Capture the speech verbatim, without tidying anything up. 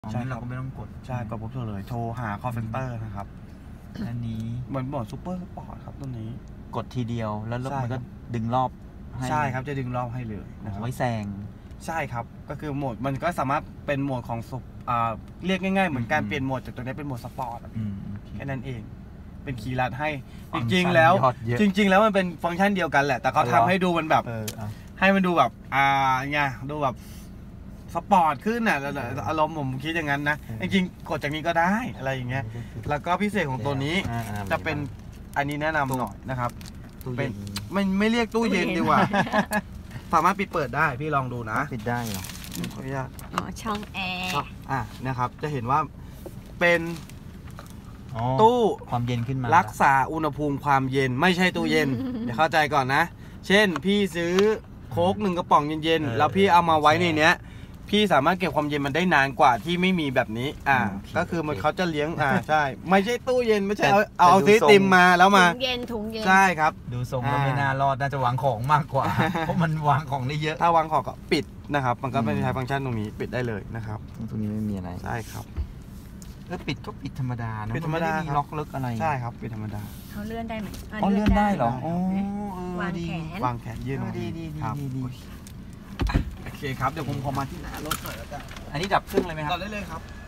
ใช่เราก็ไม่ต้องกดใช่กดปุ๊บเลยโทรหา call center นะครับอันนี้เหมือนบอกซูเปอร์สปอร์ตครับตัวนี้กดทีเดียวแล้วมันก็ดึงรอบใช่ครับจะดึงรอบให้เลยนะครับไว้แซงใช่ครับก็คือโหมดมันก็สามารถเป็นโหมดของเรียกง่ายๆเหมือนการเปลี่ยนโหมดจากตัวนี้เป็นโหมดสปอร์ตแค่นั้นเองเป็นคีย์ลัดให้จริงๆแล้วจริงๆแล้วมันเป็นฟังก์ชันเดียวกันแหละแต่เขาทำให้ดูมันแบบให้มันดูแบบอ่าไงดูแบบสปอร์ตขึ้นน่ะอารมณ์ผมคิดอย่างนั้นนะจริงๆกดจากนี้ก็ได้อะไรอย่างเงี้ยแล้วก็พิเศษของตัวนี้จะเป็นอันนี้แนะนำหน่อยนะครับเป็นไม่ไม่เรียกตู้เย็นดีกว่าสามารถปิดเปิดได้พี่ลองดูนะปิดได้เหรอขออนุญาตอ๋อช่องแอร์อ่ะนะครับจะเห็นว่าเป็นตู้ความเย็นขึ้นมารักษาอุณหภูมิความเย็นไม่ใช่ตู้เย็นอย่าเข้าใจก่อนนะเช่นพี่ซื้อโค้กหนึ่งกระป๋องเย็นๆแล้วพี่เอามาไว้ในเนี้ยพี่สามารถเก็บความเย็นมันได้นานกว่าที่ไม่มีแบบนี้อ่าก็คือมันเขาจะเลี้ยงอ่าใช่ไม่ใช่ตู้เย็นไม่ใช่เอาเอาซีติมมาแล้วมาถุงเย็นถุงเย็นใช่ครับดูทรงแล้วไม่น่ารอดน่าจะวางของมากกว่าเพราะมันวางของได้เยอะถ้าวางของก็ปิดนะครับมันก็เป็นใช้ฟังก์ชันตรงนี้ปิดได้เลยนะครับตรงนี้ไม่มีอะไรใช่ครับแล้วปิดก็ปิดธรรมดานะปิดธรรมดาไม่มีล็อกลึกอะไรใช่ครับปิดธรรมดาเขาเลื่อนได้ไหมอ๋อเลื่อนได้เหรออ๋อวางแขนวางแขนยื่นดีดีดีดีโอเคครับเดี๋ยวผมขอมาที่หน้ารถหน่อยแล้วกันอันนี้ดับเครื่องเลยไหมครับดับได้เลยครับ